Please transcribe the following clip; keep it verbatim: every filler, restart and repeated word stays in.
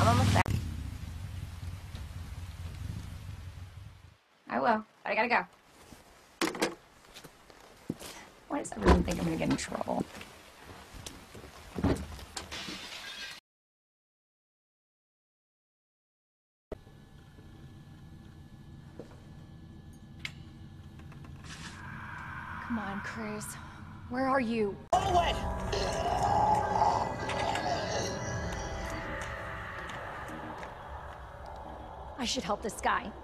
I'm almost there. I will, but I gotta go. Why does everyone think I'm gonna get in trouble? Come on, Chris. Where are you? Away! I should help this guy.